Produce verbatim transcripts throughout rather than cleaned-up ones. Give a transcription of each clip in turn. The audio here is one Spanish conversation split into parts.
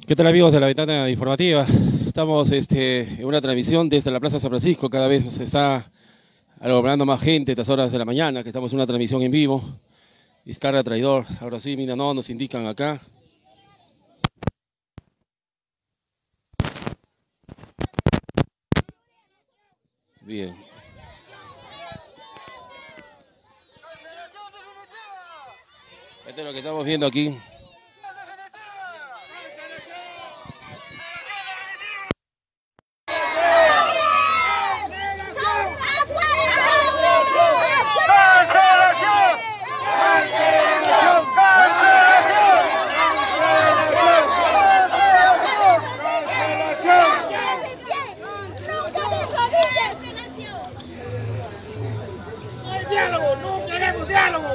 ¿Qué tal, amigos de la ventana informativa? Estamos este, en una transmisión desde la Plaza San Francisco. Cada vez se está aglomerando más gente a estas horas de la mañana, que estamos en una transmisión en vivo. Vizcarra traidor. Ahora sí, mira, no, nos indican acá. Bien. Esto es lo que estamos viendo aquí. ¡Diálogo! ¡No queremos diálogo!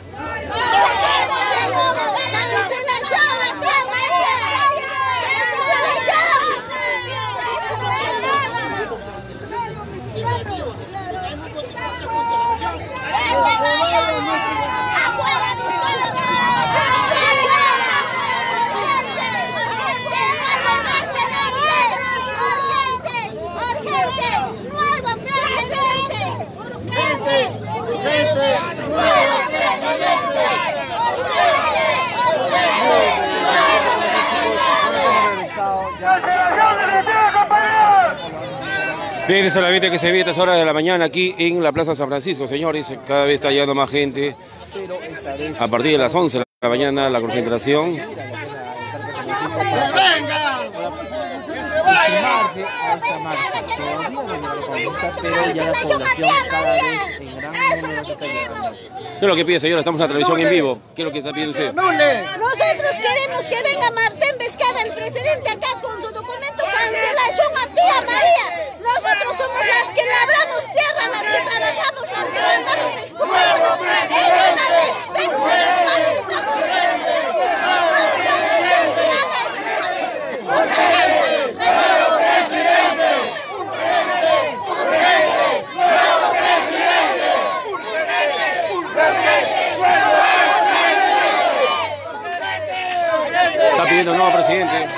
Bien, esa es la vida que se ve a estas horas de la mañana aquí en la Plaza San Francisco, señores. Cada vez está llegando más gente. A partir de las once de la mañana la concentración. ¿Qué es lo que pide, señora? Estamos en la televisión en vivo. ¿Qué es lo que está pidiendo usted? Nosotros queremos que venga Martín Vizcarra, el presidente, acá con su documento cancelación a tía María. Nosotros somos las que labramos tierra, las que trabajamos, las que mandamos exportaciones. Es una despensa. Está pidiendo un nuevo presidente.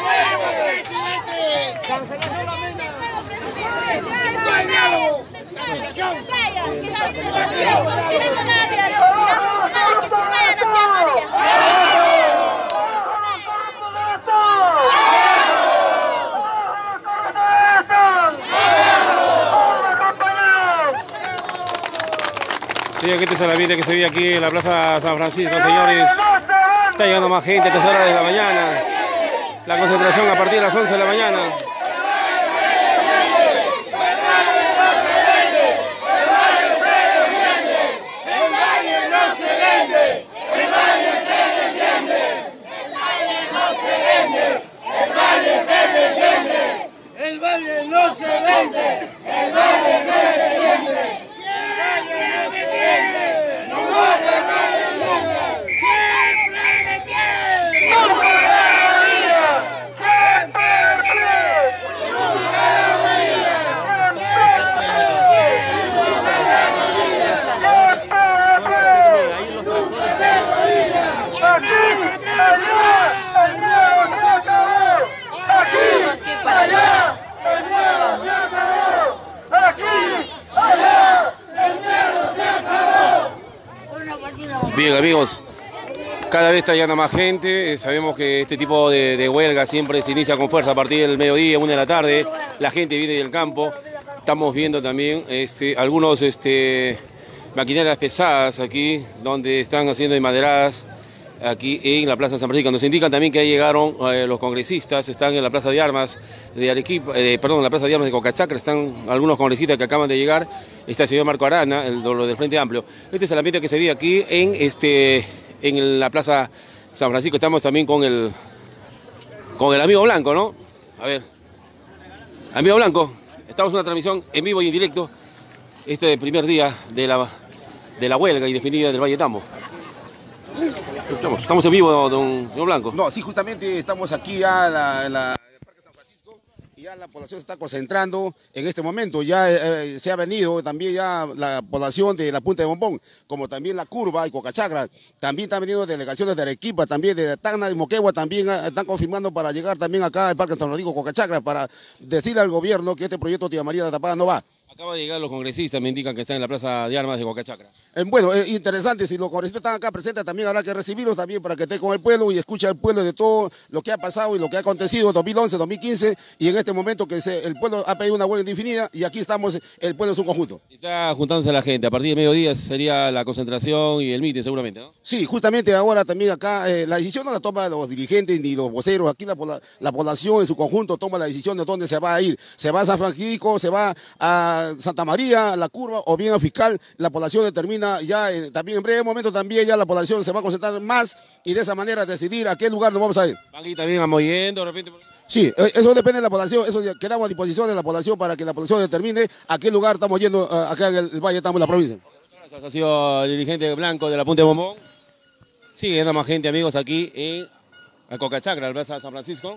Sí, aquí está la vida que se ve aquí en la Plaza San Francisco, señores. Está llegando más gente a estas horas de la mañana. La concentración a partir de las once de la mañana. El valle no se vende, el valle se defiende. El valle no se vende, el valle se defiende. Siempre de pie, nunca de rodillas. Siempre de pie, nunca de rodillas. Siempre de pie, allá, el nuevo se acabó. Aquí, allá. ¡El miedo se acabó! ¡Aquí! ¡Allá! ¡El miedo se acabó! Bien, amigos, cada vez está llegando más gente. Sabemos que este tipo de, de huelga siempre se inicia con fuerza a partir del mediodía, una de la tarde. La gente viene del campo. Estamos viendo también este, algunos este, maquinarias pesadas aquí, donde están haciendo enmaderadas aquí en la Plaza San Francisco. Nos indican también que ahí llegaron eh, los congresistas, están en la Plaza de Armas de Arequipa, eh, perdón, en la Plaza de Armas de Cocachacra, están algunos congresistas que acaban de llegar. Está el señor Marco Arana, el lo del Frente Amplio. Este es el ambiente que se ve aquí en, este, en la Plaza San Francisco. Estamos también con el, con el amigo Blanco, ¿no? A ver, amigo Blanco, estamos en una transmisión en vivo y en directo. Este es el primer día de la, de la huelga indefinida del Valle Tambo. Estamos, estamos en vivo, don, don Blanco. No, sí, justamente estamos aquí ya en la, en la, en el Parque San Francisco Ya la población se está concentrando en este momento, ya eh, se ha venido también ya la población de la Punta de Bombón, como también la Curva y Cocachacra, también están veniendo delegaciones de Arequipa, también de Tacna y Moquegua, también eh, están confirmando para llegar también acá al Parque San Rodrigo, Cocachacra, para decirle al gobierno que este proyecto Tía María la Tapada no va. Acaba de llegar los congresistas, me indican que están en la Plaza de Armas de Cocachacra. Eh, bueno, es interesante, si los congresistas están acá presentes, también habrá que recibirlos también para que esté con el pueblo y escuche al pueblo de todo lo que ha pasado y lo que ha acontecido en dos mil once, dos mil quince, y en este momento que se, el pueblo ha pedido una huelga indefinida y aquí estamos, el pueblo en su conjunto. Está juntándose la gente, a partir del mediodía sería la concentración y el mitin seguramente, ¿no? Sí, justamente ahora también acá, eh, la decisión no la toman los dirigentes ni los voceros, aquí la, la población en su conjunto toma la decisión de dónde se va a ir. Se va a San Francisco, se va a Santa María, a la Curva o bien a Fiscal, la población determina ya, eh, también en breve momento también ya la población se va a concentrar más y de esa manera decidir a qué lugar nos vamos a ir. ¿Van aquí también amoyendo de repente? Sí, eso depende de la población, eso quedamos a disposición de la población para que la población determine a qué lugar estamos yendo uh, acá en el Valle, estamos en la provincia. Gracias, ha sido el dirigente blanco de la Punta de Bombón. Sigue yendo más gente, amigos, aquí en Cocachacra, la Plaza de San Francisco.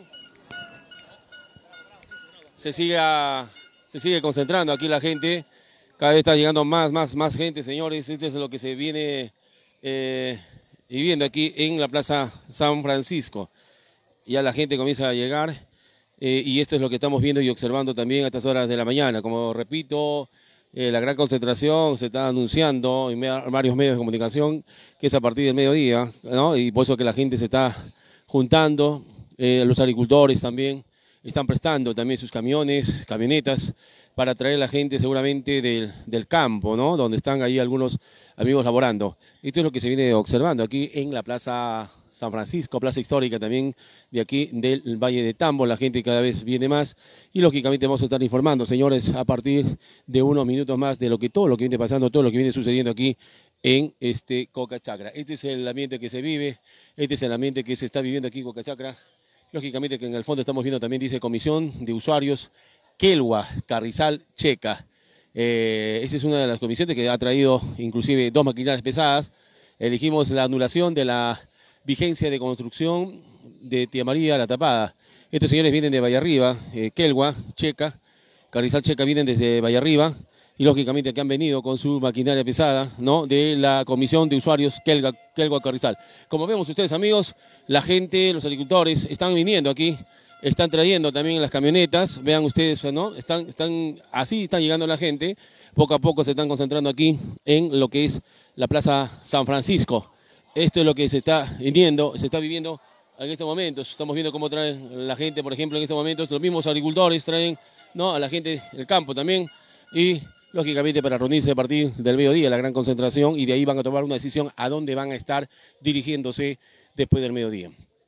Se sigue, a, se sigue concentrando aquí la gente. Cada vez está llegando más, más, más gente, señores. Esto es lo que se viene eh, viviendo aquí en la Plaza San Francisco. Ya la gente comienza a llegar eh, y esto es lo que estamos viendo y observando también a estas horas de la mañana. Como repito, eh, la gran concentración se está anunciando en varios medios de comunicación que es a partir del mediodía, ¿no? Y por eso que la gente se está juntando, eh, los agricultores también están prestando también sus camiones, camionetas, para traer a la gente seguramente del, del campo, ¿no? Donde están ahí algunos amigos laborando. Esto es lo que se viene observando aquí en la Plaza San Francisco, plaza histórica también de aquí del Valle de Tambo. La gente cada vez viene más y lógicamente vamos a estar informando, señores, a partir de unos minutos más de lo que todo lo que viene pasando, todo lo que viene sucediendo aquí en este Cocachacra. Este es el ambiente que se vive, este es el ambiente que se está viviendo aquí en Cocachacra. Lógicamente que en el fondo estamos viendo también, dice Comisión de Usuarios Quelua, Carrizal, Checa. Eh, esa es una de las comisiones que ha traído inclusive dos maquinarias pesadas. Elegimos la anulación de la vigencia de construcción de Tía María la Tapada. Estos señores vienen de Vallarriba, eh, Quelua, Checa, Carrizal, Checa vienen desde Vallarriba y lógicamente que han venido con su maquinaria pesada, ¿no? De la Comisión de Usuarios Quelua, Quelua, Carrizal. Como vemos ustedes, amigos, la gente, los agricultores están viniendo aquí. Están trayendo también las camionetas, vean ustedes, ¿no? Están, están, así están llegando la gente, poco a poco se están concentrando aquí en lo que es la Plaza San Francisco. Esto es lo que se está viviendo, se está viviendo en estos momentos. Estamos viendo cómo traen la gente, por ejemplo, en estos momentos, los mismos agricultores traen, ¿no? A la gente del campo también y lógicamente para reunirse a partir del mediodía, la gran concentración, y de ahí van a tomar una decisión a dónde van a estar dirigiéndose después del mediodía.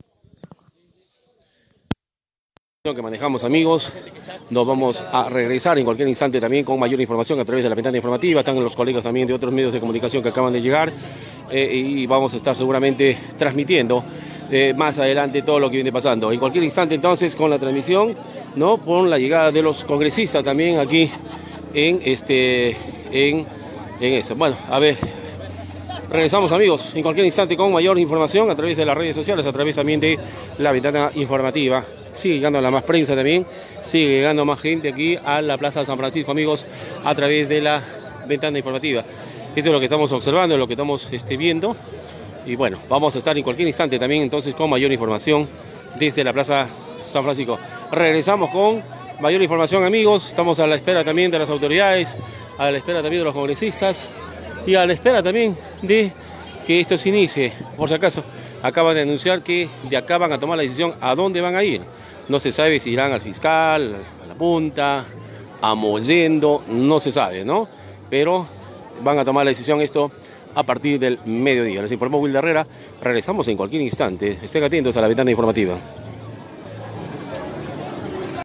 Que manejamos, amigos, nos vamos a regresar en cualquier instante también con mayor información a través de la ventana informativa. Están los colegas también de otros medios de comunicación que acaban de llegar eh, y vamos a estar seguramente transmitiendo eh, más adelante todo lo que viene pasando. En cualquier instante entonces con la transmisión, ¿no? Con la llegada de los congresistas también aquí en este en, en eso. Bueno, a ver, regresamos, amigos, en cualquier instante con mayor información a través de las redes sociales, a través también de la ventana informativa. Sigue llegando la más prensa también, sigue llegando más gente aquí a la Plaza de San Francisco, amigos, a través de la ventana informativa. Esto es lo que estamos observando, lo que estamos este, viendo. Y bueno, vamos a estar en cualquier instante también entonces con mayor información desde la Plaza San Francisco. Regresamos con mayor información, amigos. Estamos a la espera también de las autoridades, a la espera también de los congresistas y a la espera también de que esto se inicie. Por si acaso, acaban de anunciar que de acá van a tomar la decisión a dónde van a ir. No se sabe si irán al fiscal, a la punta, a Mollendo, no se sabe, ¿no? Pero van a tomar la decisión esto a partir del mediodía. Les informó Wilder Herrera. Regresamos en cualquier instante. Estén atentos a la ventana informativa.